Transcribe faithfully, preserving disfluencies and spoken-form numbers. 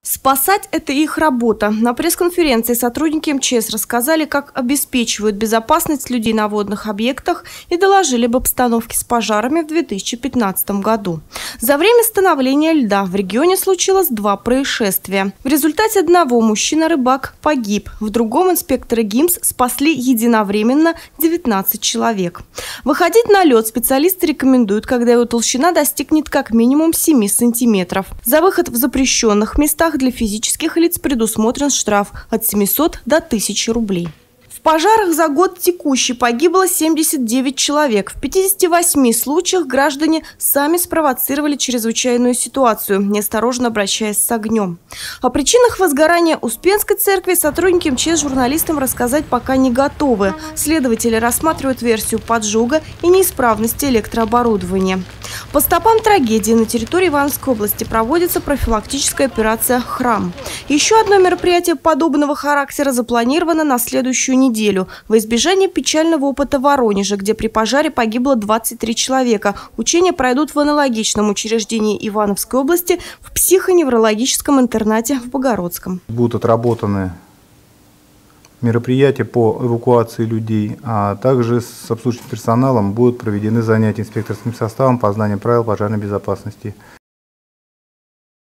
Спасать – это их работа. На пресс-конференции сотрудники эм че эс рассказали, как обеспечивают безопасность людей на водных объектах и доложили об обстановке с пожарами в две тысячи пятнадцатом году. За время становления льда в регионе случилось два происшествия. В результате одного мужчина-рыбак погиб, в другом инспекторы ГИМС спасли единовременно девятнадцать человек. Выходить на лед специалисты рекомендуют, когда его толщина достигнет как минимум семи сантиметров. За выход в запрещенных местах для физических лиц предусмотрен штраф от семисот до тысячи рублей. В пожарах за год текущий погибло семьдесят девять человек. В пятидесяти восьми случаях граждане сами спровоцировали чрезвычайную ситуацию, неосторожно обращаясь с огнем. О причинах возгорания Успенской церкви сотрудники эм че эс журналистам рассказать пока не готовы. Следователи рассматривают версию поджога и неисправности электрооборудования. По стопам трагедии на территории Ивановской области проводится профилактическая операция «Храм». Еще одно мероприятие подобного характера запланировано на следующую неделю во избежание печального опыта в Воронеже, где при пожаре погибло двадцать три человека. Учения пройдут в аналогичном учреждении Ивановской области в психоневрологическом интернате в Богородском. Будут отработаны мероприятия по эвакуации людей, а также с обслуживающим персоналом будут проведены занятия инспекторским составом по знанию правил пожарной безопасности.